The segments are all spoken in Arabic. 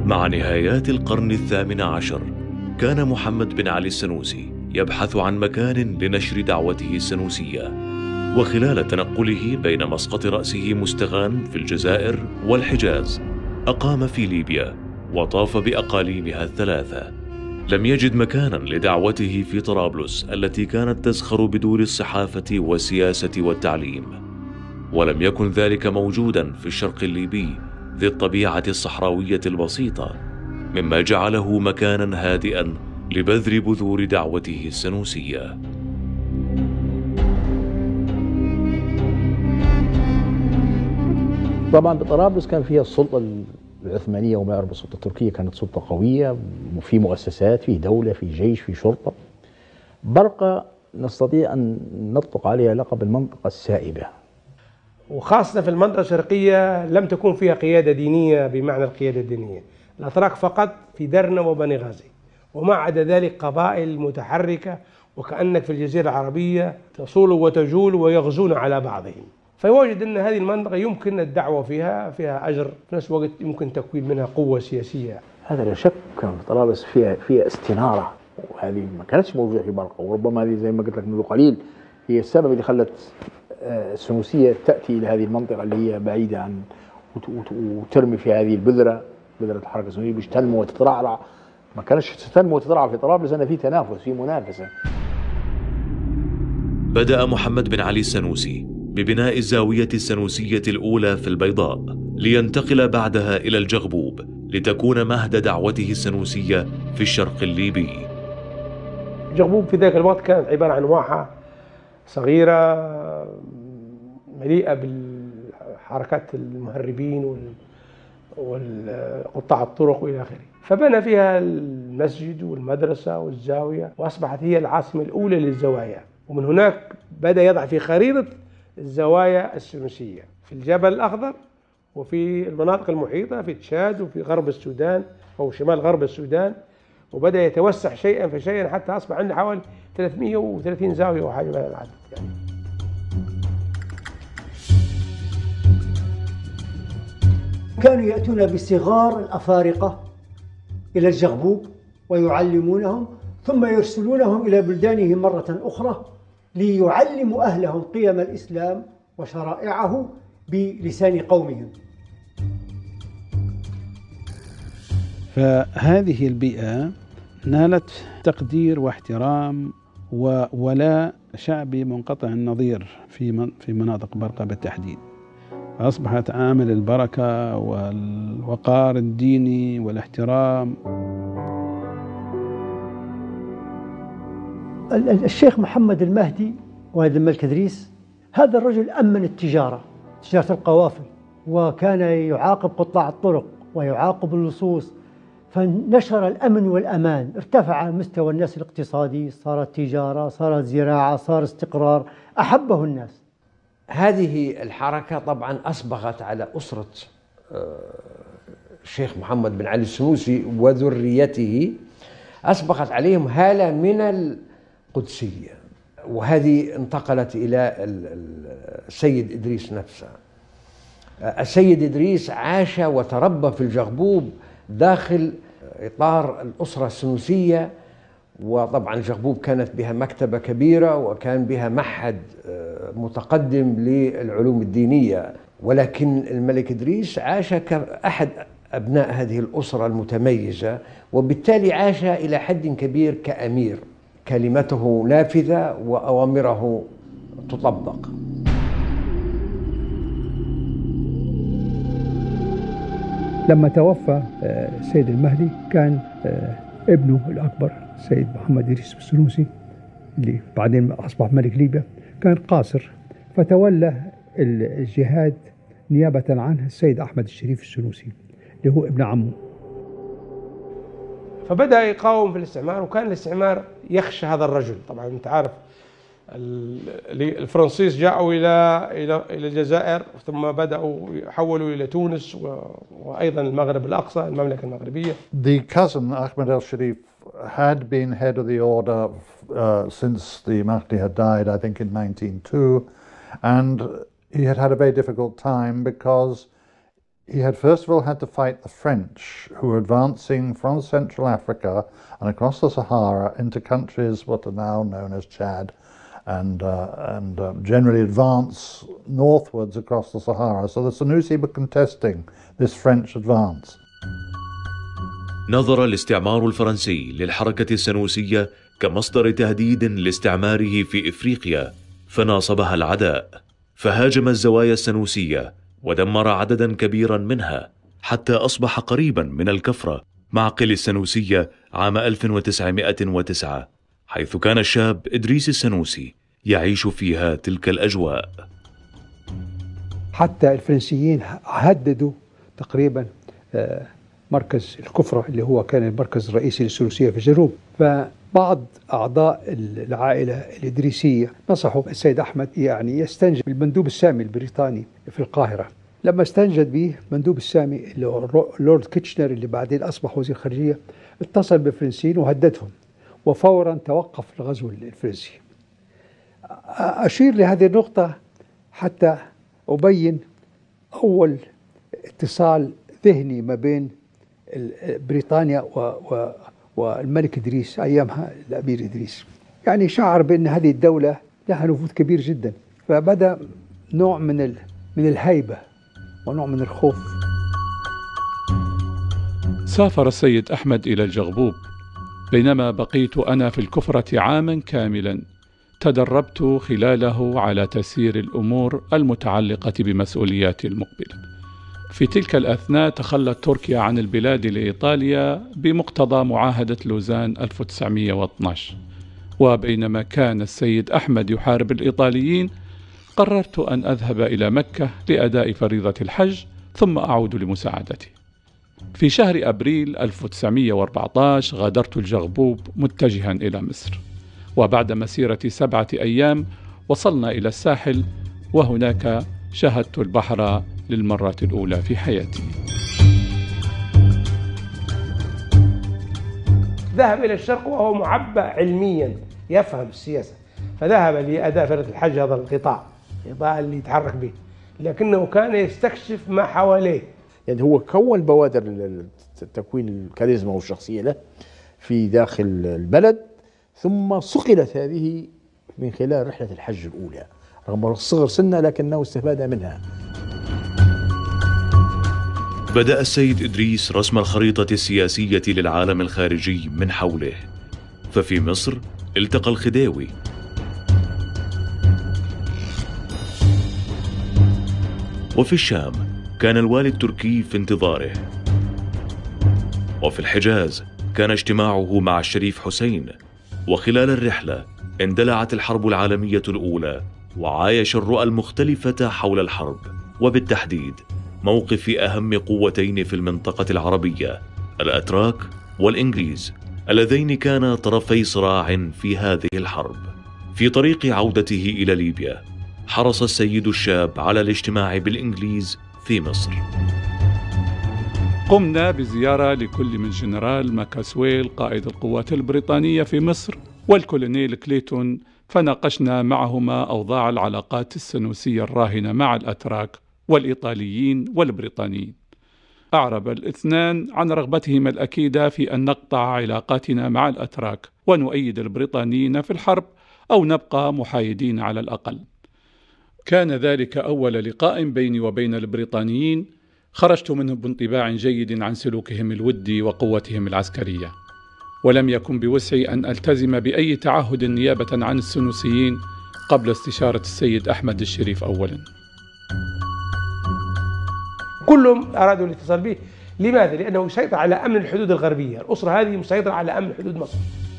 مع نهايات القرن الثامن عشر كان محمد بن علي السنوسي يبحث عن مكان لنشر دعوته السنوسية، وخلال تنقله بين مسقط رأسه مستغان في الجزائر والحجاز أقام في ليبيا وطاف بأقاليمها الثلاثة. لم يجد مكانا لدعوته في طرابلس التي كانت تزخر بدور الصحافة والسياسة والتعليم، ولم يكن ذلك موجودا في الشرق الليبي ذي الطبيعة الصحراوية البسيطة، مما جعله مكانا هادئا لبذر بذور دعوته السنوسية. طبعا بطرابلس كان فيها السلطة العثمانية وما يعرف بالسلطة التركية، كانت سلطة قوية، في مؤسسات، في دولة، في جيش، في شرطة. برقة نستطيع أن نطلق عليها لقب المنطقة السائبة، وخاصة في المنطقة الشرقية لم تكن فيها قيادة دينية بمعنى القيادة الدينية، الأتراك فقط في درنا وبني غازي، وما عدا ذلك قبائل متحركة، وكأنك في الجزيرة العربية تصول وتجول ويغزون على بعضهم. فيوجد أن هذه المنطقة يمكن الدعوة فيها أجر، في نفس الوقت يمكن تكوين منها قوة سياسية. هذا لا شك. كان في طرابلس فيها استنارة، وهذه ما كانتش موجودة في برقة، وربما هذه زي ما قلت لك منذ قليل هي السبب اللي خلت السنوسية تأتي إلى هذه المنطقة اللي هي بعيدة عن وترمي في هذه بذرة الحركة السنوسية باش تنمو وتترعرع. ما كانش تنمو وتترعرع في طرابلس، أنا في تنافس، في منافسة. بدأ محمد بن علي السنوسي ببناء الزاوية السنوسية الأولى في البيضاء، لينتقل بعدها إلى الجغبوب لتكون مهد دعوته السنوسية في الشرق الليبي. الجغبوب في ذاك الوقت كانت عبارة عن واحة صغيرة مليئة بالحركات المهربين والقطاع الطرق وإلى آخره، فبنى فيها المسجد والمدرسة والزاوية، وأصبحت هي العاصمة الأولى للزوايا. ومن هناك بدأ يضع في خريطة الزوايا السنوسية في الجبل الأخضر وفي المناطق المحيطة في تشاد وفي غرب السودان أو شمال غرب السودان، وبدأ يتوسع شيئا فشيئا حتى أصبح عنده حوالي 330 زاوية وحاجة من العدد يعني. كانوا يأتون بصغار الأفارقة إلى الجغبوب ويعلمونهم، ثم يرسلونهم إلى بلدانهم مرة أخرى ليعلموا أهلهم قيم الإسلام وشرائعه بلسان قومهم. فهذه البيئة نالت تقدير واحترام وولاء شعبي منقطع النظير في مناطق برقة بالتحديد، فأصبحت عامل البركة والوقار الديني والاحترام. الشيخ محمد المهدي وهذا الملك إدريس، هذا الرجل أمن تجارة القوافل، وكان يعاقب قطاع الطرق ويعاقب اللصوص، فنشر الأمن والأمان، ارتفع مستوى الناس الاقتصادي، صارت تجارة، صارت زراعة، صار استقرار، أحبه الناس. هذه الحركة طبعا أصبغت على أسرة الشيخ محمد بن علي السنوسي وذريته، أصبغت عليهم هالة من القدسية، وهذه انتقلت إلى السيد إدريس نفسه. السيد إدريس عاش وتربى في الجغبوب داخل إطار الأسرة السنوسية، وطبعا الجغبوب كانت بها مكتبة كبيرة وكان بها معهد متقدم للعلوم الدينية، ولكن الملك إدريس عاش كأحد أبناء هذه الأسرة المتميزة، وبالتالي عاش إلى حد كبير كأمير، كلمته نافذة وأوامره تطبق. لما توفى السيد المهدي كان ابنه الأكبر السيد محمد إدريس السنوسي اللي بعدين أصبح ملك ليبيا كان قاصر، فتولى الجهاد نيابة عنه السيد أحمد الشريف السنوسي اللي هو ابن عمه. فبدأ يقاوم في الاستعمار، وكان الاستعمار يخشى هذا الرجل. طبعا أنت عارف الفرنسيس جاءوا إلى الجزائر، ثم بدأوا يحولوا إلى تونس وأيضا المغرب الأقصى، المملكة المغربية. The cousin Ahmed al-Sharif had been head of the order since the Mahdi had died, I think in 1902, and he had had a very difficult time because He had first of all had to fight the French, who were advancing from Central Africa and across the Sahara into countries what are now known as Chad, and generally advance northwards across the Sahara. So the Senussi were contesting this French advance. نظر الاستعمار الفرنسي للحركة السنوسية كمصدر تهديد لاستعماره في إفريقيا، فناصبها العداء، فهاجم الزوايا السنوسية ودمر عددا كبيرا منها حتى أصبح قريبا من الكفرة معقل السنوسية عام 1909، حيث كان الشاب إدريس السنوسي يعيش فيها تلك الأجواء. حتى الفرنسيين هددوا تقريبا مركز الكفرة اللي هو كان المركز الرئيسي للسنوسية في الجنوب، فبعض أعضاء العائلة الإدريسية نصحوا السيد أحمد يعني يستنجد بالمندوب السامي البريطاني في القاهرة. لما استنجد به مندوب السامي لورد كيتشنر اللي بعدين أصبح وزير خارجية، اتصل بالفرنسيين وهددهم، وفورا توقف الغزو الفرنسي. أشير لهذه النقطة حتى أبين أول اتصال ذهني ما بين بريطانيا والملك إدريس أيامها الأمير إدريس. يعني شعر بأن هذه الدولة لها نفوذ كبير جدا، فبدأ نوع من الهيبة ونوع من الخوف. سافر السيد أحمد إلى الجغبوب، بينما بقيت أنا في الكفرة عاما كاملا تدربت خلاله على تسيير الأمور المتعلقة بمسؤولياتي المقبلة. في تلك الأثناء تخلت تركيا عن البلاد لإيطاليا بمقتضى معاهدة لوزان 1912، وبينما كان السيد أحمد يحارب الإيطاليين قررت أن أذهب إلى مكة لأداء فريضة الحج ثم أعود لمساعدته. في شهر أبريل 1914 غادرت الجغبوب متجها إلى مصر، وبعد مسيرة 7 أيام وصلنا إلى الساحل، وهناك شاهدت البحر للمرة الأولى في حياتي. ذهب إلى الشرق وهو معبأ علميا يفهم السياسة، فذهب لأداء فريضة الحج، هذا القطاع اللي يتحرك به، لكنه كان يستكشف ما حواليه. يعني هو كون بوادر تكوين الكاريزما والشخصية له في داخل البلد، ثم صقلت هذه من خلال رحلة الحج الأولى رغم صغر سنه، لكنه استفاد منها. بدأ السيد إدريس رسم الخريطة السياسية للعالم الخارجي من حوله، ففي مصر التقى الخديوي، وفي الشام كان الوالي التركي في انتظاره، وفي الحجاز كان اجتماعه مع الشريف حسين. وخلال الرحلة اندلعت الحرب العالمية الأولى، وعايش الرؤى المختلفة حول الحرب، وبالتحديد موقف أهم قوتين في المنطقة العربية، الأتراك والإنجليز، اللذين كانا طرفي صراع في هذه الحرب. في طريق عودته إلى ليبيا حرص السيد الشاب على الاجتماع بالإنجليز في مصر. قمنا بزيارة لكل من جنرال ماكاسويل قائد القوات البريطانية في مصر والكولونيل كليتون، فناقشنا معهما أوضاع العلاقات السنوسية الراهنة مع الأتراك والإيطاليين والبريطانيين. أعرب الاثنان عن رغبتهما الأكيدة في أن نقطع علاقاتنا مع الأتراك ونؤيد البريطانيين في الحرب، أو نبقى محايدين على الأقل. كان ذلك أول لقاء بيني وبين البريطانيين خرجت منه بانطباع جيد عن سلوكهم الودي وقوتهم العسكرية، ولم يكن بوسعي أن ألتزم بأي تعهد نيابة عن السنوسيين قبل استشارة السيد أحمد الشريف أولا. كلهم أرادوا الاتصال به. لماذا؟ لأنه يسيطر على أمن الحدود الغربية، الأسرة هذه مسيطرة على أمن حدود مصر.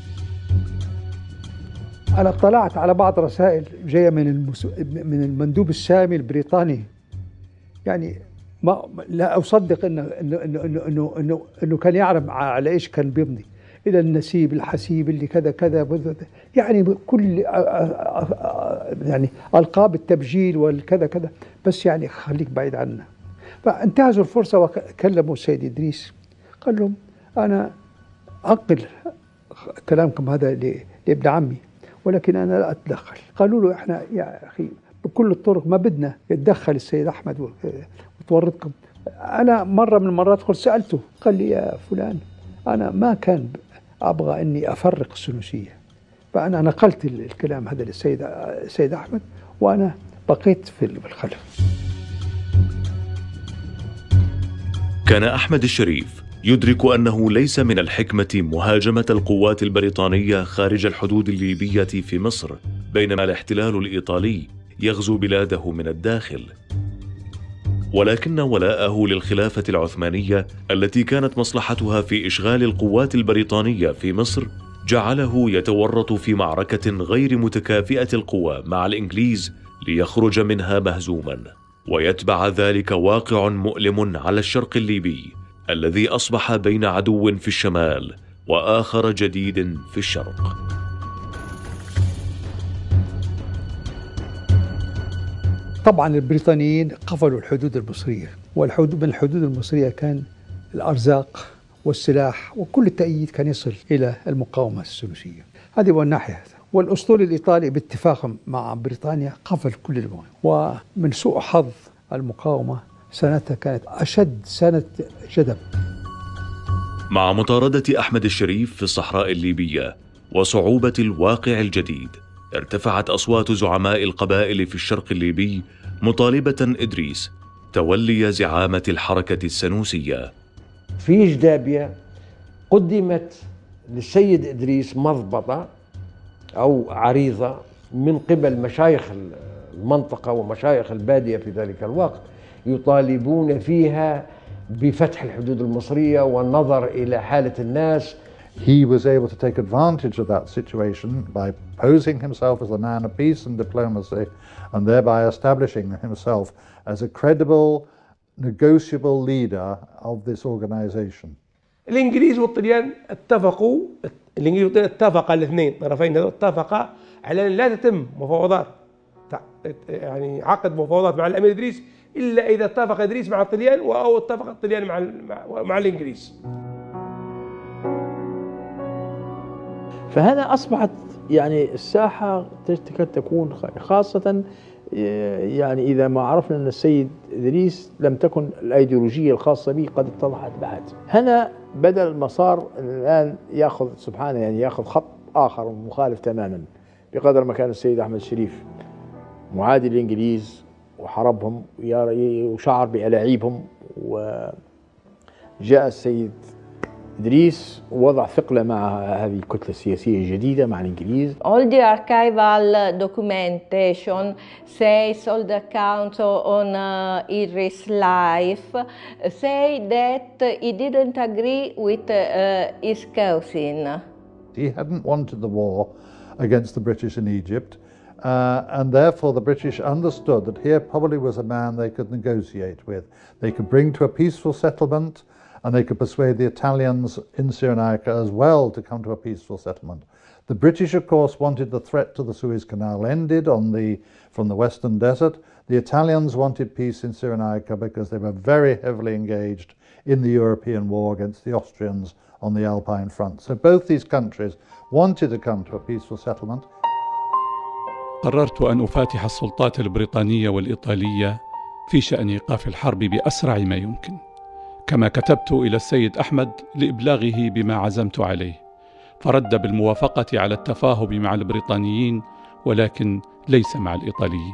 أنا اطلعت على بعض رسائل جاية من المندوب السامي البريطاني، يعني ما لا أصدق إنه كان يعرف على إيش كان بيمضي، إلى النسيب الحسيب اللي كذا كذا، يعني كل يعني ألقاب التبجيل والكذا كذا، بس يعني خليك بعيد عنا. فانتهزوا الفرصة وكلموا السيد إدريس، قال لهم أنا أنقل كلامكم هذا لابن عمي، ولكن أنا لا أتدخل. قالوا له إحنا يا أخي بكل الطرق ما بدنا يتدخل السيد أحمد وتورطكم، أنا مرة من المرات قلت سألته، قال لي يا فلان أنا ما كان أبغى أني أفرق السنوسية، فأنا نقلت الكلام هذا للسيد أحمد وأنا بقيت في الخلف. كان أحمد الشريف يدرك أنه ليس من الحكمة مهاجمة القوات البريطانية خارج الحدود الليبية في مصر، بينما الاحتلال الإيطالي يغزو بلاده من الداخل، ولكن ولاءه للخلافة العثمانية التي كانت مصلحتها في إشغال القوات البريطانية في مصر جعله يتورط في معركة غير متكافئة القوى مع الإنجليز ليخرج منها مهزوما، ويتبع ذلك واقع مؤلم على الشرق الليبي الذي أصبح بين عدو في الشمال وآخر جديد في الشرق. طبعا البريطانيين قفلوا الحدود المصرية، والحدود من الحدود المصرية كان الأرزاق والسلاح وكل التأييد كان يصل إلى المقاومة السنوسية. هذه هو الناحية. والأسطول الإيطالي باتفاق مع بريطانيا قفل كل المواقع، ومن سوء حظ المقاومة سنتها كانت أشد سنة جدب. مع مطاردة أحمد الشريف في الصحراء الليبية وصعوبة الواقع الجديد، ارتفعت أصوات زعماء القبائل في الشرق الليبي مطالبة إدريس تولي زعامة الحركة السنوسية. في جدابية قدمت للسيد إدريس مضبطة أو عريضة من قبل مشايخ المنطقة ومشايخ البادية في ذلك الوقت، يطالبون فيها بفتح الحدود المصرية والنظر إلى حالة الناس. He was able to take advantage of that situation by posing himself as a man of peace and diplomacy, and thereby establishing himself as a credible, negotiable leader of this organization. الإنجليز والطليان اتفقوا، الإنجليز والطليان اتفقا الاثنين طرفين اتفقا على أن لا تتم مفاوضات، يعني عقد مفاوضات مع الأمير إدريس إلا إذا اتفق إدريس مع الطليان أو اتفق الطليان مع الإنجليز. فهنا أصبحت يعني الساحة تكاد تكون خاصة يعني إذا ما عرفنا أن السيد إدريس لم تكن الأيديولوجية الخاصة به قد اتضحت بعد. هنا بدأ المسار الآن يأخذ سبحانه يعني يأخذ خط آخر مخالف تماما، بقدر ما كان السيد أحمد الشريف معادي للإنجليز وحربهم وشعر بألاعيبهم، وجاء السيد إدريس ووضع ثقله مع هذه الكتلة السياسية الجديدة مع الإنجليز. All the archival documentation says, all the accounts on Idris' life say that he didn't agree with his cousin. He hadn't wanted the war against the British in Egypt, and therefore the British understood that here probably was a man they could negotiate with. They could bring to a peaceful settlement, and they could persuade the Italians in Cyrenaica as well to come to a peaceful settlement. The British, of course, wanted the threat to the Suez Canal ended from the Western Desert. The Italians wanted peace in Cyrenaica because they were very heavily engaged in the European war against the Austrians on the Alpine front. So both these countries wanted to come to a peaceful settlement. قررت أن أفاتح السلطات البريطانية والإيطالية في شأن إيقاف الحرب بأسرع ما يمكن، كما كتبت إلى السيد أحمد لإبلاغه بما عزمت عليه، فرد بالموافقة على التفاهم مع البريطانيين ولكن ليس مع الإيطاليين.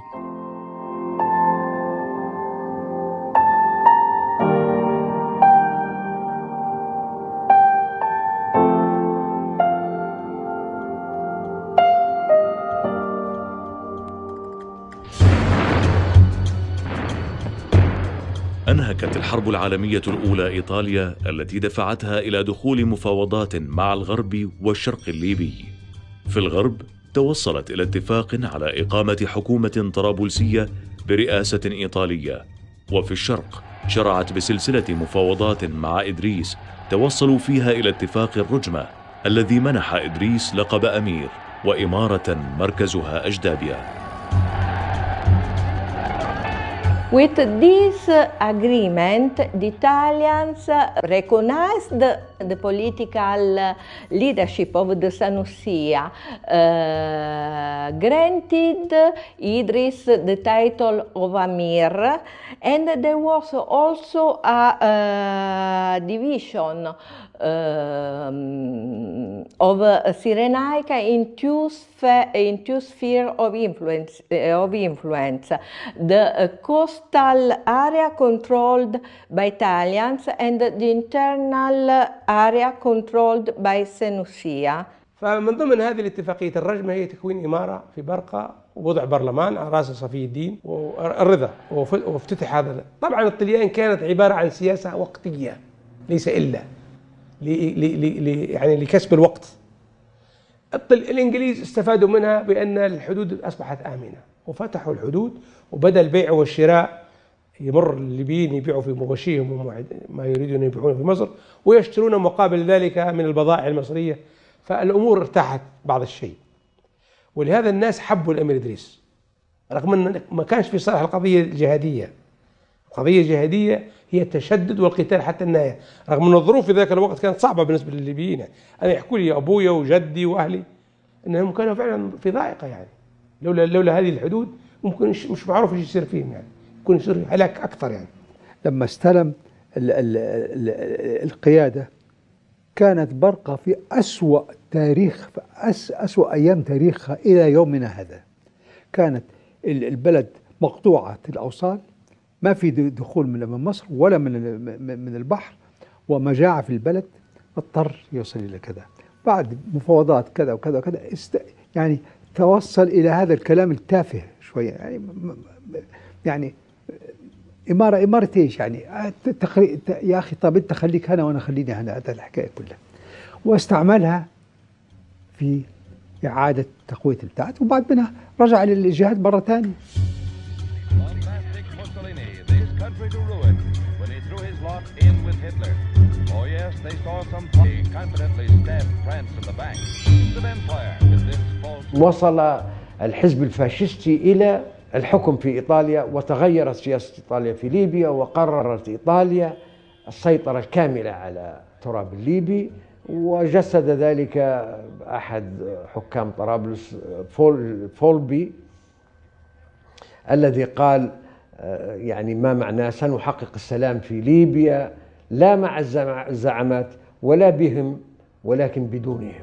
أنهكت الحرب العالمية الأولى إيطاليا التي دفعتها إلى دخول مفاوضات مع الغرب والشرق الليبي. في الغرب توصلت إلى اتفاق على إقامة حكومة طرابلسية برئاسة إيطالية، وفي الشرق شرعت بسلسلة مفاوضات مع إدريس توصلوا فيها إلى اتفاق الرجمة الذي منح إدريس لقب أمير وإمارة مركزها أجدابيا. With this agreement, the Italians recognized the political leadership of the Sanusia, granted Idris the title of Amir, and there was also a division of Cyrenaica in two spheres of influence. The coastal area controlled by Italians and the internal area controlled by Senussia. فمن ضمن هذه الاتفاقية الرجمة هي تكوين إمارة في برقة ووضع برلمان على رأس صفي الدين والرضا وافتتح هذا. طبعا الطليان كانت عبارة عن سياسة وقتية ليس إلا يعني لكسب الوقت. الإنجليز استفادوا منها بأن الحدود أصبحت آمنة وفتحوا الحدود وبدأ البيع والشراء، يمر الليبيين يبيعوا في مغشيهم ما يريدون يبيعونه في مصر ويشترون مقابل ذلك من البضائع المصرية، فالأمور ارتاحت بعض الشيء. ولهذا الناس حبوا الأمير إدريس رغم أن ما كانش في صالح القضية الجهادية. القضية الجهادية هي التشدد والقتال حتى النهاية، رغم أن الظروف في ذاك الوقت كانت صعبة بالنسبة للليبيين. أنا يحكوا لي أبويا وجدي وأهلي أنهم كانوا فعلا في ضائقة، يعني لولا هذه الحدود ممكن مش معروف ايش يصير فيهم، يعني يكون يصير هلاك أكثر. يعني لما استلم القيادة كانت برقة في أسوأ تاريخ، في أسوأ أيام تاريخها إلى يومنا هذا. كانت البلد مقطوعة الأوصال، ما في دخول من مصر ولا من البحر، ومجاعة في البلد، اضطر يوصل إلى كذا. بعد مفاوضات كذا وكذا وكذا يعني توصل إلى هذا الكلام التافه شوية. يعني إمارة إيش يعني؟ يا أخي طب أنت خليك هنا وأنا خليني هنا، هذا الحكاية كلها. واستعملها في إعادة تقوية البتاعات، وبعد منها رجع للجهاد مرة ثانية. وصل الحزب الفاشستي إلى الحكم في إيطاليا، وتغيرت سياسة إيطاليا في ليبيا، وقررت إيطاليا السيطرة الكاملة على التراب الليبي. وجسد ذلك أحد حكام طرابلس فولبي الذي قال يعني ما معناه سنحقق السلام في ليبيا لا مع الزعامات ولا بهم ولكن بدونهم.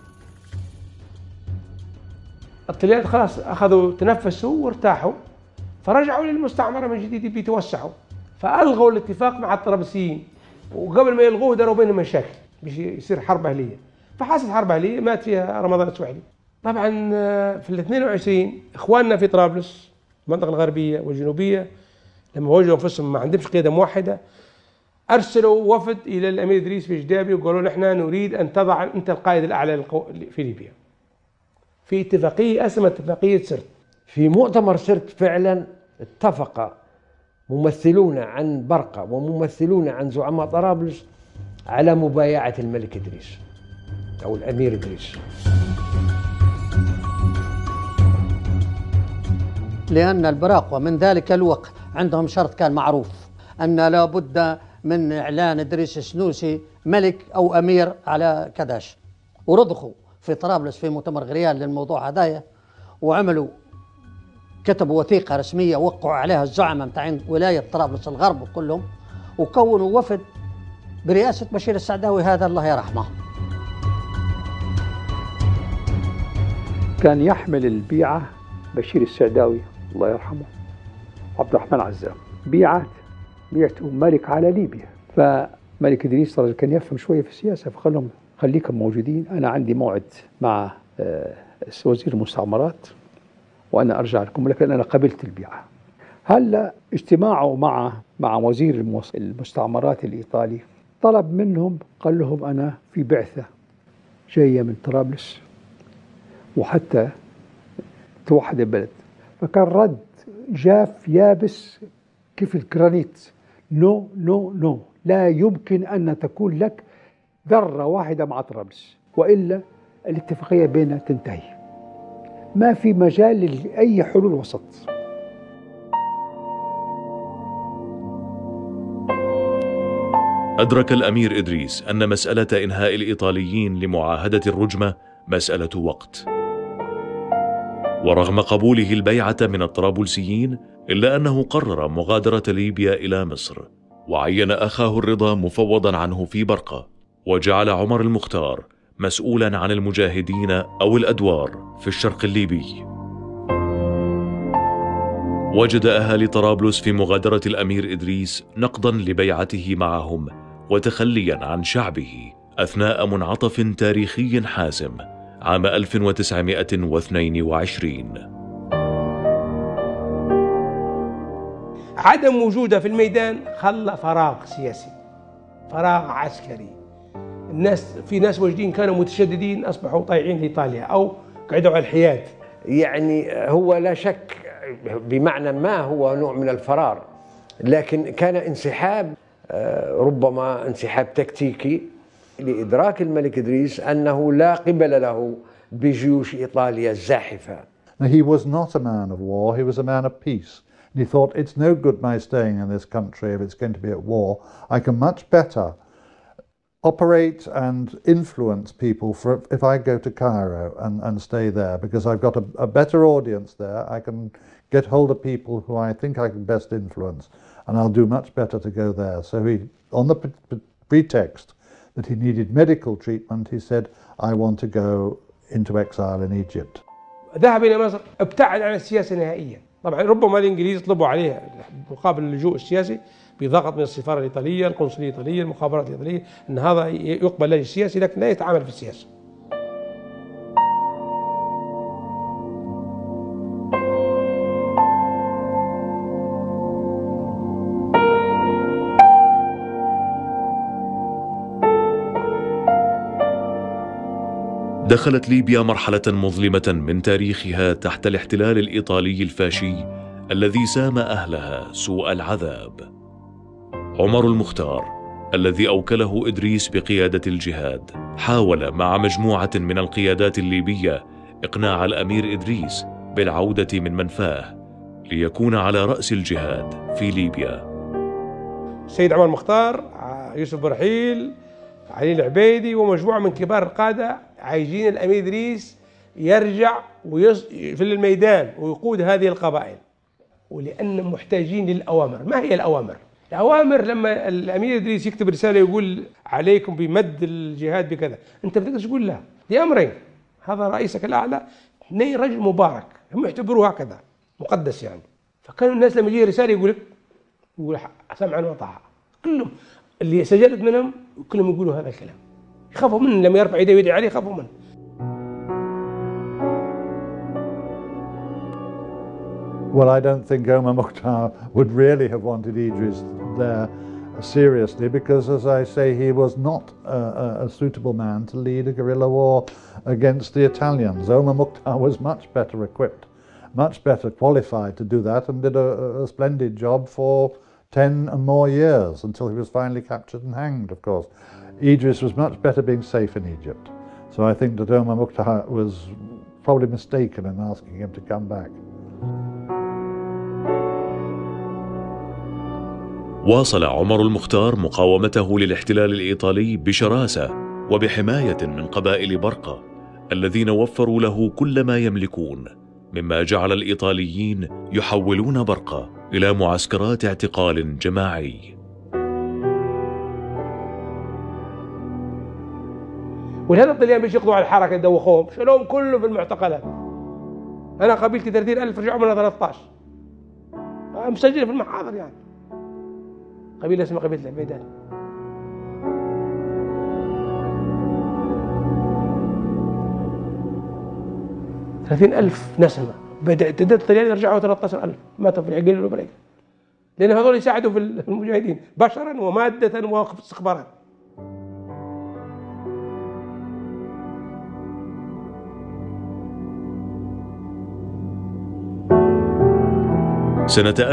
الطليان خلاص أخذوا تنفسوا وارتاحوا، فرجعوا للمستعمرة من جديد بيتوسعوا، فألغوا الاتفاق مع الطرابلسيين، وقبل ما يلغوه داروا بينهم مشاكل باش يصير حرب أهلية. فحصلت حرب أهلية مات فيها رمضان السويحلي. طبعا في ال 22 إخواننا في طرابلس المنطقة الغربية والجنوبية لما وجدوا أنفسهم ما عندهمش قيادة موحدة، أرسلوا وفد إلى الأمير إدريس في جدابي وقالوا نحن نريد أن تضع أنت القائد الأعلى في ليبيا، في اتفاقية اسمها اتفاقية سرت. في مؤتمر سرت فعلا اتفق ممثلون عن برقة وممثلون عن زعماء طرابلس على مبايعة الملك إدريس أو الأمير إدريس. لأن البراقوة من ذلك الوقت عندهم شرط كان معروف أن لا بد من إعلان إدريس السنوسي ملك أو أمير على كداش، ورضخوا في طرابلس في مؤتمر غريان للموضوع هدايا، وعملوا كتبوا وثيقة رسمية وقعوا عليها الزعماء متاعين ولاية طرابلس الغرب كلهم، وكونوا وفد برئاسة بشير السعداوي هذا الله يرحمه. كان يحمل البيعة بشير السعداوي الله يرحمه عبد الرحمن عزام، بيعته ملك على ليبيا. فملك إدريس رجل كان يفهم شوية في السياسة، فقال لهم خليكم موجودين، أنا عندي موعد مع وزير المستعمرات وأنا أرجع لكم، لكن أنا قبلت البيعة. هلا اجتماعه مع وزير المستعمرات الإيطالي، طلب منهم قال لهم أنا في بعثة جاية من طرابلس وحتى توحد البلد. فكان رد جاف يابس كيف الجرانيت، نو نو نو، لا يمكن أن تكون لك ذرة واحدة مع طرابلس وإلا الاتفاقية بيننا تنتهي، ما في مجال لأي حلول وسط. أدرك الأمير إدريس أن مسألة إنهاء الإيطاليين لمعاهدة الرجمة مسألة وقت، ورغم قبوله البيعة من الطرابلسيين إلا أنه قرر مغادرة ليبيا إلى مصر، وعين أخاه الرضا مفوضا عنه في برقة، وجعل عمر المختار مسؤولا عن المجاهدين أو الأدوار في الشرق الليبي. وجد أهالي طرابلس في مغادرة الأمير إدريس نقضا لبيعته معهم وتخليا عن شعبه أثناء منعطف تاريخي حاسم عام 1922. عدم وجوده في الميدان خلى فراغ سياسي، فراغ عسكري. في ناس موجودين كانوا متشددين أصبحوا طايعين لإيطاليا أو قعدوا على الحياد. يعني هو لا شك بمعنى ما هو نوع من الفرار، لكن كان انسحاب ربما انسحاب تكتيكي لإدراك الملك إدريس أنه لا قبل له بجيوش إيطاليا الزاحفة. He was not a man of war, he was a man of peace. And he thought, it's no good my staying in this country if it's going to be at war. I can much better operate and influence people if I go to Cairo and stay there, because I've got a better audience there. I can get hold of people who I think I can best influence, and I'll do much better to go there. So he, on the pretext that he needed medical treatment, he said, I want to go into exile in Egypt. ذهب إلى مصر، ابتعد عن السياسة نهائيا. طبعا ربما الإنجليز طلبوا عليه مقابل اللجوء السياسي بضغط من السفارة الإيطالية، القنصلية الإيطالية، المخابرات الإيطالية، أن هذا يقبل له السياسي لكن لا يتعامل في السياسة. دخلت ليبيا مرحلة مظلمة من تاريخها تحت الاحتلال الإيطالي الفاشي الذي سام أهلها سوء العذاب. عمر المختار الذي أوكله إدريس بقيادة الجهاد حاول مع مجموعة من القيادات الليبية إقناع الأمير إدريس بالعودة من منفاه ليكون على رأس الجهاد في ليبيا. السيد عمر المختار، يوسف برحيل، علي العبيدي ومجموعة من كبار القادة عايزين الأمير إدريس يرجع في الميدان ويقود هذه القبائل، ولأن محتاجين للأوامر. ما هي الأوامر؟ الأوامر لما الأمير إدريس يكتب رسالة يقول عليكم بمد الجهاد بكذا، أنت بتقدر تقول لا، دي أمرين، هذا رئيسك الأعلى، اثنين رجل مبارك، هم يعتبروه هكذا مقدس يعني. فكانوا الناس لما يجي رسالة يقول سمعا وطاعة، كلهم اللي سجلت منهم كلهم يقولوا هذا الكلام، يخافوا منه لما يرفع يده ويدعي عليه يخافوا منه. Well, I don't think Omar Mukhtar would really have wanted Idris there seriously, because, as I say, he was not a suitable man to lead a guerrilla war against the Italians. Omar Mukhtar was much better equipped, much better qualified to do that, and did a splendid job for 10 and more years until he was finally captured and hanged, of course. Idris was much better being safe in Egypt. So I think that Omar Mukhtar was probably mistaken in asking him to come back. واصل عمر المختار مقاومته للاحتلال الإيطالي بشراسة وبحماية من قبائل برقة الذين وفروا له كل ما يملكون، مما جعل الإيطاليين يحولون برقة إلى معسكرات اعتقال جماعي. ولهذا الطليان بيش يقضوا على الحركة يدوخوهم، شالوهم كله في المعتقلات. أنا قبيلتي 30,000 رجعوا منها 13 مسجلة في المحاضر يعني. قبيلة اسمها قبيلة العبيدان. $30,000 نسمة، تعداد الطليان يرجعوا 13,000 ماتوا في العقيل والبريق، لأن هذول يساعدوا في المجاهدين بشرا ومادة واستخبارات. سنة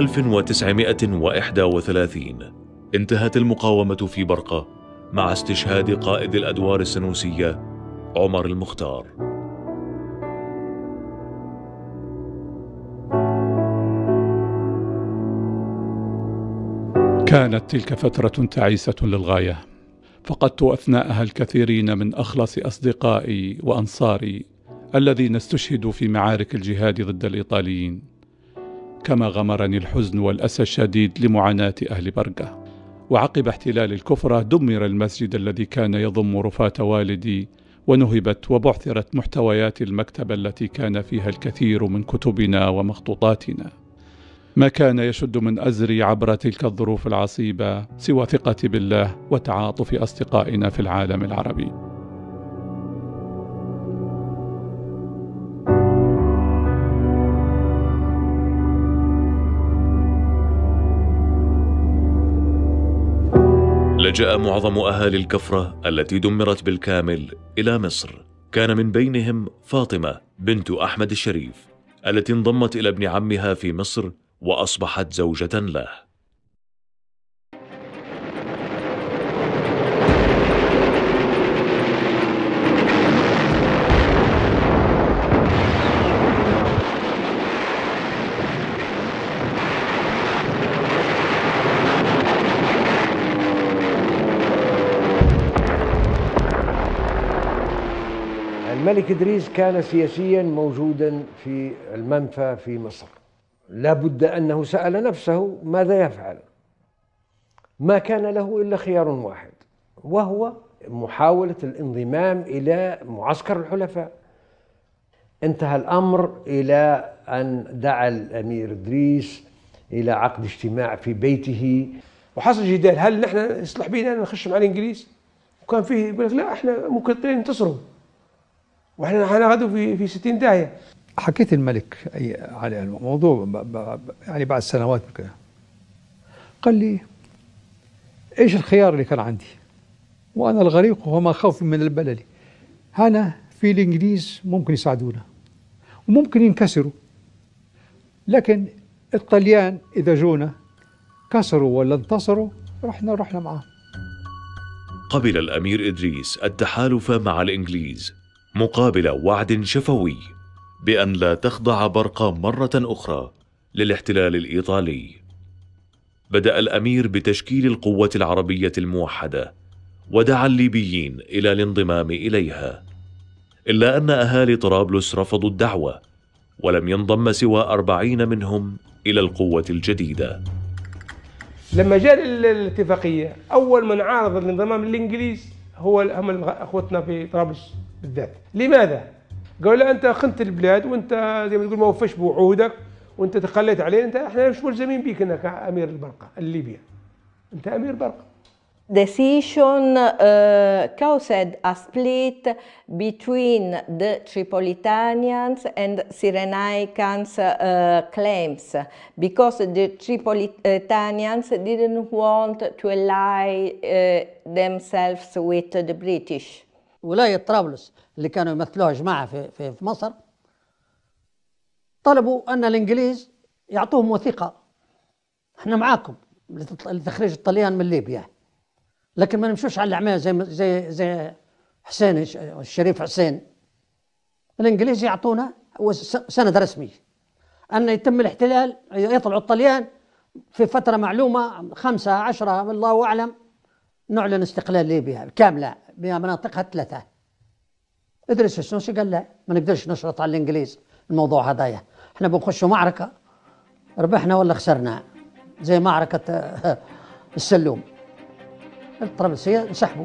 1931 انتهت المقاومة في برقة مع استشهاد قائد الأدوار السنوسية عمر المختار. كانت تلك فترة تعيسة للغاية، فقدت أثناءها الكثيرين من أخلص أصدقائي وأنصاري الذين استشهدوا في معارك الجهاد ضد الإيطاليين، كما غمرني الحزن والأسى الشديد لمعاناة أهل برقة. وعقب احتلال الكفرة دمر المسجد الذي كان يضم رفاة والدي، ونهبت وبعثرت محتويات المكتبة التي كان فيها الكثير من كتبنا ومخطوطاتنا. ما كان يشد من أزري عبر تلك الظروف العصيبة سوى ثقتي بالله وتعاطف أصدقائنا في العالم العربي. لجأ معظم أهالي الكفرة التي دمرت بالكامل إلى مصر. كان من بينهم فاطمة بنت أحمد الشريف التي انضمت إلى ابن عمها في مصر وأصبحت زوجة له. الملك إدريس كان سياسيا موجودا في المنفى في مصر، لا بد أنه سأل نفسه ماذا يفعل. ما كان له إلا خيار واحد، وهو محاولة الانضمام إلى معسكر الحلفاء. انتهى الأمر إلى أن دعا الأمير إدريس إلى عقد اجتماع في بيته، وحصل جدال هل نحن يصلح بينا نخش مع الإنجليز؟ وكان فيه يقول لك لا احنا ممكن ينتصروا واحنا هناخذوا في 60 داهية. حكيت الملك على الموضوع يعني بعد سنوات كده، قال لي ايش الخيار اللي كان عندي وانا الغريق وما خوف من البلل. هنا في الانجليز ممكن يساعدونا وممكن ينكسروا، لكن الطليان اذا جونا كسروا ولا انتصروا رحنا معهم. قبل الأمير إدريس التحالف مع الإنجليز مقابل وعد شفوي بأن لا تخضع برقة مرة أخرى للاحتلال الإيطالي. بدأ الأمير بتشكيل القوة العربية الموحدة ودعا الليبيين إلى الانضمام إليها، إلا أن أهالي طرابلس رفضوا الدعوة، ولم ينضم سوى 40 منهم إلى القوة الجديدة. لما جاء الاتفاقية أول من عارض الانضمام للإنجليز هم أخوتنا في طرابلس بالذات. لماذا؟ قالوا لا أنت خنت البلاد وأنت زي ما تقول ما وفيش بوعودك وأنت تخليت علينا، إحنا مش ملزمين بيك إنك أمير البرقة الليبيا، أنت أمير برقة. Decision caused a split between the Tripolitanians and Cyrenaicans claims, because the Tripolitanians didn't want to ally themselves with the British. ولاية طرابلس اللي كانوا يمثلوها جماعة في مصر طلبوا أن الإنجليز يعطوهم وثيقة، احنا معاكم لتخريج الطليان من ليبيا، لكن ما نمشوش على الأعمال زي حسين الشريف حسين. الإنجليز يعطونا سند رسمي أن يتم الاحتلال، يطلعوا الطليان في فترة معلومة 5 10 الله أعلم نعلن استقلال ليبيا كاملة بمناطقها 3. إدريس السنوسي قال لا، ما نقدرش نشرط على الإنجليز الموضوع هدايا، احنا بنخشوا معركة ربحنا ولا خسرنا زي معركة السلوم. الطرابلسية انسحبوا.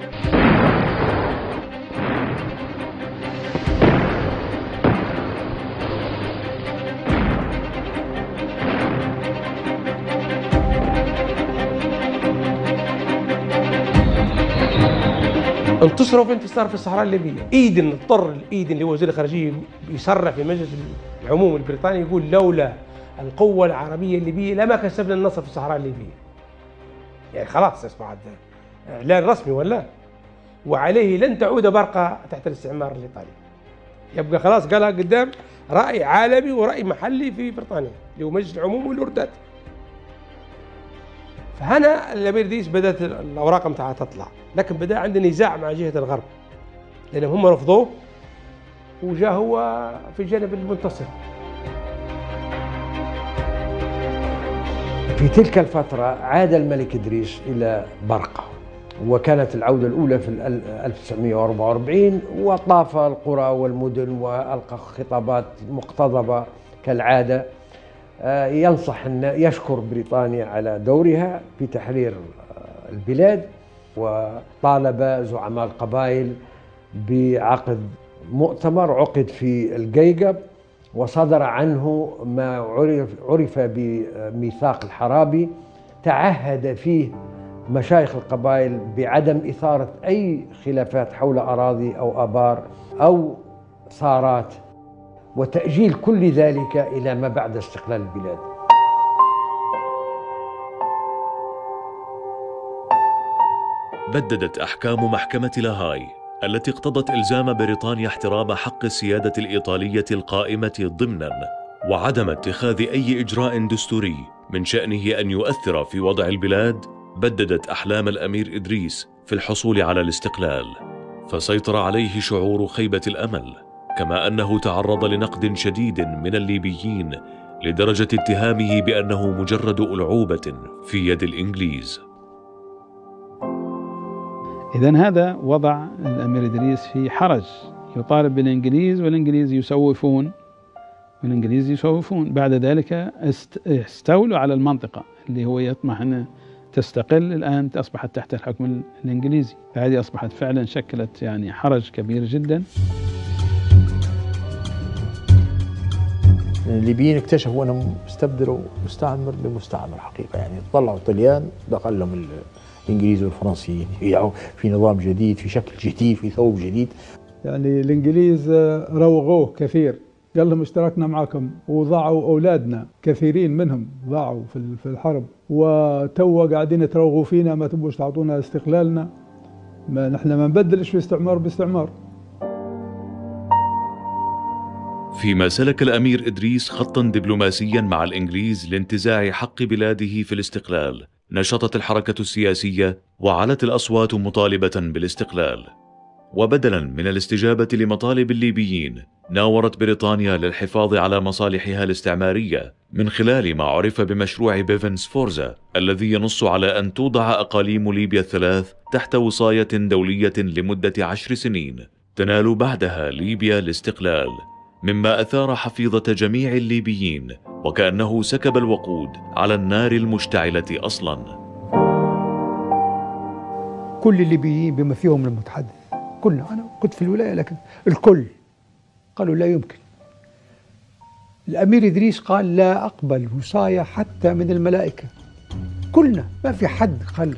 انتصروا في انتصار في الصحراء الليبية. إيدن اضطر إيدن اللي هو وزير الخارجية يصرح في مجلس العموم البريطاني يقول لولا القوة العربية الليبية لما كسبنا النصر في الصحراء الليبية. يعني خلاص أصبح إعلان رسمي ولا، وعليه لن تعود برقة تحت الاستعمار الإيطالي. يبقى خلاص قالها قدام رأي عالمي ورأي محلي في بريطانيا اللي هو مجلس العموم واللوردات. فهنا الأمير إدريس بدأت الأوراق متاعها تطلع، لكن بدأ عندنا نزاع مع جهة الغرب لأنهم هم رفضوه وجاء هو في الجانب المنتصر. في تلك الفترة عاد الملك إدريس إلى برقة، وكانت العودة الأولى في 1944، وطاف القرى والمدن وألقى خطابات مقتضبة كالعادة، ينصح يشكر بريطانيا على دورها في تحرير البلاد، وطالب زعماء القبائل بعقد مؤتمر عقد في القيقب، وصدر عنه ما عرف بميثاق الحرابي، تعهد فيه مشايخ القبائل بعدم إثارة أي خلافات حول أراضي أو آبار أو صارات، وتأجيل كل ذلك إلى ما بعد استقلال البلاد. بددت أحكام محكمة لاهاي التي اقتضت إلزام بريطانيا احترام حق السيادة الإيطالية القائمة ضمناً، وعدم اتخاذ أي إجراء دستوري من شأنه أن يؤثر في وضع البلاد، بددت أحلام الأمير إدريس في الحصول على الاستقلال، فسيطر عليه شعور خيبة الأمل، كما أنه تعرض لنقد شديد من الليبيين لدرجة اتهامه بأنه مجرد ألعوبة في يد الإنجليز. إذن هذا وضع الأمير إدريس في حرج، يطالب بالإنجليز والإنجليز يسوفون، بعد ذلك استولوا على المنطقة اللي هو يطمح أن تستقل، الآن أصبحت تحت الحكم الإنجليزي، فهذه أصبحت فعلا شكلت يعني حرج كبير جدا. الليبيين اكتشفوا أنهم استبدلوا مستعمر بمستعمر حقيقة، يعني طلعوا الطليان دخل لهم الإنجليز والفرنسيين في نظام جديد، في شكل جديد، في ثوب جديد. يعني الإنجليز روغوه كثير، قال لهم اشتركنا معكم، وضاعوا أولادنا كثيرين منهم ضاعوا في الحرب، وتوا قاعدين يتروغوا فينا، ما تبوش تعطونا استقلالنا، ما نحن ما نبدلش في استعمار باستعمار. فيما سلك الأمير إدريس خطاً دبلوماسياً مع الإنجليز لانتزاع حق بلاده في الاستقلال، نشطت الحركة السياسية وعلت الأصوات مطالبة بالاستقلال، وبدلاً من الاستجابة لمطالب الليبيين، ناورت بريطانيا للحفاظ على مصالحها الاستعمارية من خلال ما عرف بمشروع بيفنس فورزا، الذي ينص على أن توضع أقاليم ليبيا الثلاث تحت وصاية دولية لمدة 10 سنين، تنال بعدها ليبيا الاستقلال، مما أثار حفيظة جميع الليبيين، وكأنه سكب الوقود على النار المشتعلة أصلاً. كل الليبيين بما فيهم المتحدث، كلنا، أنا كنت في الولاية لكن الكل قالوا لا يمكن. الأمير إدريس قال لا أقبل وصاية حتى من الملائكة، كلنا ما في حد قال.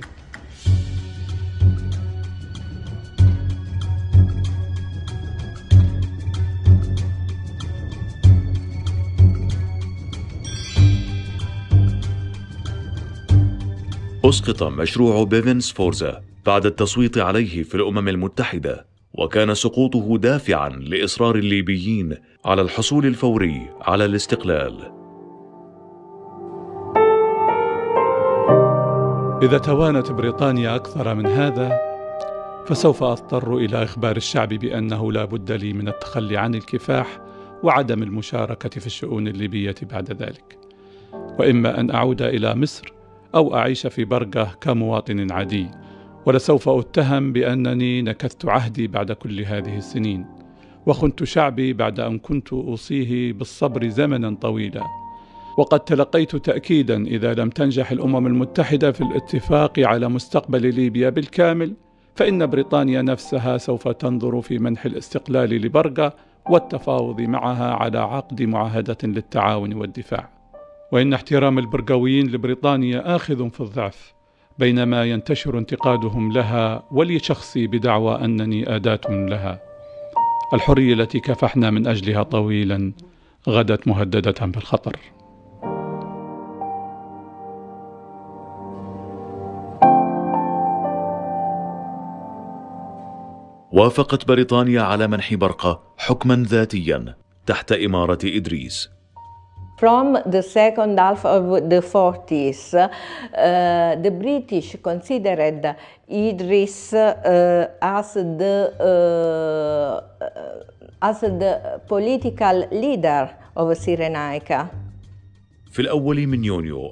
أسقط مشروع بيفنس فورزا بعد التصويت عليه في الأمم المتحدة، وكان سقوطه دافعاً لإصرار الليبيين على الحصول الفوري على الاستقلال. إذا توانت بريطانيا أكثر من هذا، فسوف أضطر إلى إخبار الشعب بأنه لا بد لي من التخلي عن الكفاح وعدم المشاركة في الشؤون الليبية بعد ذلك، وإما أن أعود إلى مصر أو أعيش في برقة كمواطن عادي، ولسوف أتهم بأنني نكثت عهدي بعد كل هذه السنين، وخنت شعبي بعد أن كنت أوصيه بالصبر زمنا طويلا. وقد تلقيت تأكيدا إذا لم تنجح الأمم المتحدة في الاتفاق على مستقبل ليبيا بالكامل، فإن بريطانيا نفسها سوف تنظر في منح الاستقلال لبرقة والتفاوض معها على عقد معاهدة للتعاون والدفاع. وإن احترام البرقويين لبريطانيا آخذ في الضعف، بينما ينتشر انتقادهم لها ولشخصي بدعوى أنني أداة لها. الحرية التي كافحنا من أجلها طويلا غدت مهددة بالخطر. وافقت بريطانيا على منح برقة حكما ذاتيا تحت إمارة إدريس. From the second half of the 40s, the British considered Idris as the political leader of Cyrenaica. في الأول من يونيو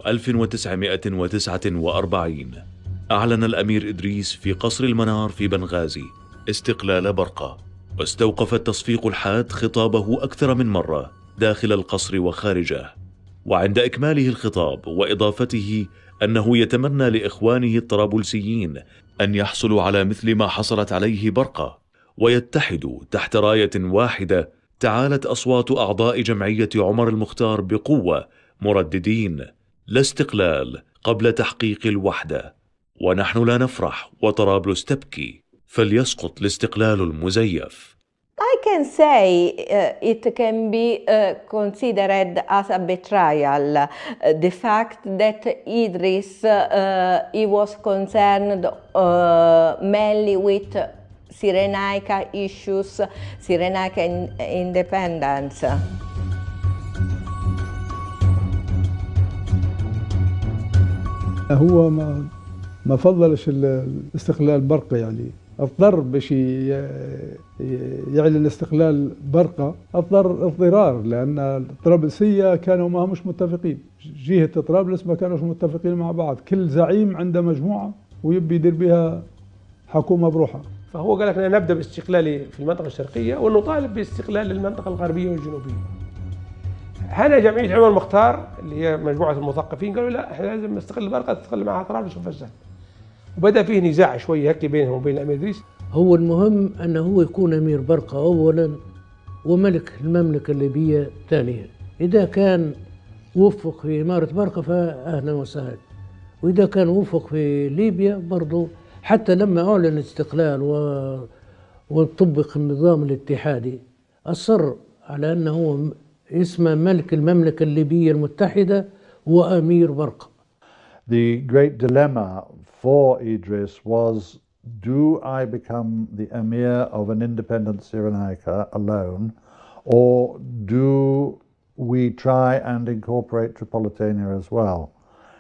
1949 أعلن الأمير إدريس في قصر المنار في بنغازي استقلال برقة، واستوقف التصفيق الحاد خطابه أكثر من مرة داخل القصر وخارجه. وعند إكماله الخطاب وإضافته أنه يتمنى لإخوانه الطرابلسيين أن يحصلوا على مثل ما حصلت عليه برقة ويتحدوا تحت راية واحدة، تعالت أصوات أعضاء جمعية عمر المختار بقوة مرددين: لا استقلال قبل تحقيق الوحدة، ونحن لا نفرح وطرابلس تبكي، فليسقط الاستقلال المزيف. I can say it can be considered as a betrayal. The fact that Idris he was concerned mainly with Cyrenaica issues, Cyrenaica independence. هو ما فضلش الاستقلال برقة، يعني اضطر باش يعلن استقلال برقة، اضطرار، لأن الطرابلسية كانوا ما همش متفقين، جهة طرابلس ما كانوش متفقين مع بعض، كل زعيم عنده مجموعة ويبي يدير بها حكومة بروحها. فهو قال لك نبدأ باستقلالي في المنطقة الشرقية ونطالب باستقلال المنطقة الغربية والجنوبية. هنا جمعية عمر المختار اللي هي مجموعة المثقفين قالوا لا، احنا لازم نستقل برقة تستقل معها طرابلس وفزان. وبدأ فيه نزاع شوية هيك بينهم وبين الأمير إدريس. هو المهم أنه هو يكون أمير برقة أولا وملك المملكة الليبية ثانيا. إذا كان وفق في إمارة برقة فأهلا وسهلا، وإذا كان وفق في ليبيا برضو. حتى لما أعلن الاستقلال وطبق النظام الاتحادي أصر على أنه اسمه ملك المملكة الليبية المتحدة وأمير برقة. The great dilemma for Idris was, do I become the emir of an independent Cyrenaica alone, or do we try and incorporate Tripolitania as well?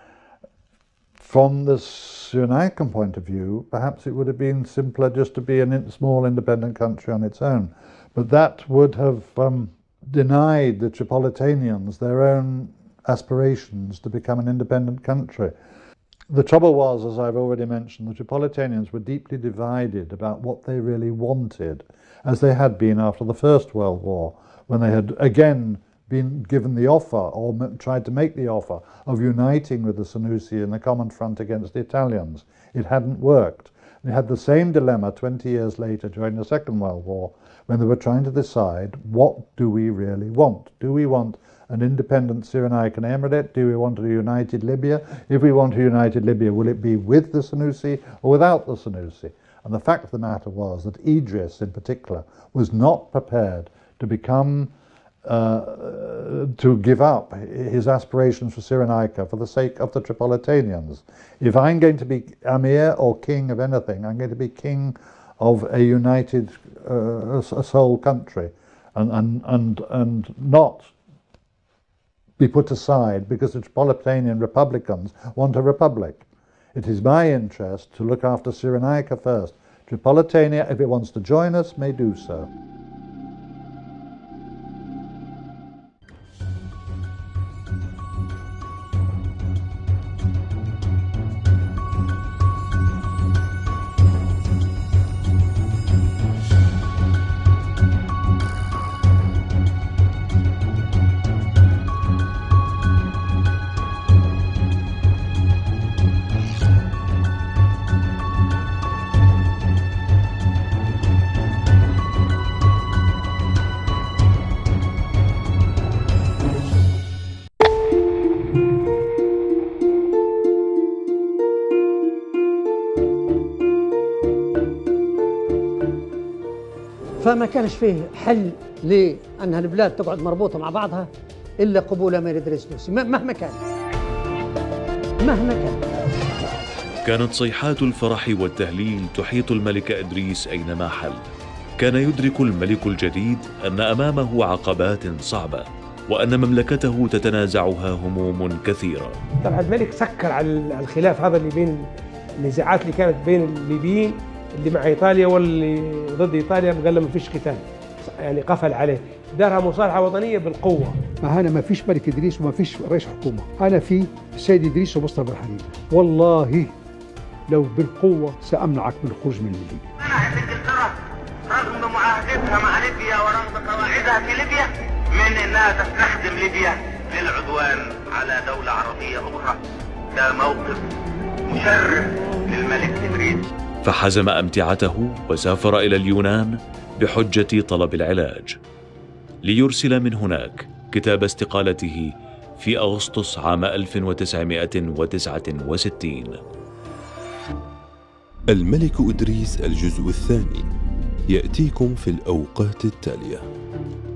From the Cyrenaican point of view, perhaps it would have been simpler just to be a small independent country on its own, but that would have denied the Tripolitanians their own aspirations to become an independent country. The trouble was, as I've already mentioned, the Tripolitanians were deeply divided about what they really wanted, as they had been after the First World War, when they had again been given the offer, or tried to make the offer, of uniting with the Senussi in the common front against the Italians. It hadn't worked. They had the same dilemma 20 years later during the Second World War, when they were trying to decide, what do we really want? Do we want an independent Cyrenaican emirate? Do we want a united Libya? If we want a united Libya, will it be with the Senussi or without the Senussi? And the fact of the matter was that Idris, in particular, was not prepared to become, to give up his aspirations for Cyrenaica for the sake of the Tripolitanians. If I'm going to be Amir or king of anything, I'm going to be king of a united, a sole country, and not be put aside because the Tripolitanian Republicans want a republic. It is my interest to look after Cyrenaica first. Tripolitania, if it wants to join us, may do so. فما كانش فيه حل لأن البلاد تقعد مربوطة مع بعضها إلا قبول أمير إدريس النوسي مهما كان. كانت صيحات الفرح والتهليل تحيط الملك إدريس أينما حل. كان يدرك الملك الجديد أن أمامه عقبات صعبة، وأن مملكته تتنازعها هموم كثيرة. طبعا الملك سكر على الخلاف هذا اللي بين النزاعات اللي كانت بين الليبيين اللي مع إيطاليا واللي ضد إيطاليا، قال له ما فيش قتال، يعني قفل عليه، دارها مصالحة وطنية بالقوة. أنا ما فيش ملك إدريس وما فيش رئيس حكومة، أنا في السيد إدريس ومصطفى برهاني. والله لو بالقوة سأمنعك من الخروج من ليبيا. منعت إنجلترا رغم معاهدتها مع ليبيا ورغم قواعدها في ليبيا من أنها تستخدم ليبيا للعدوان على دولة عربية أخرى. ده موقف مشرف للملك إدريس. فحزم أمتعته وسافر إلى اليونان بحجة طلب العلاج، ليرسل من هناك كتاب استقالته في أغسطس عام 1969. الملك إدريس الجزء الثاني يأتيكم في الأوقات التالية.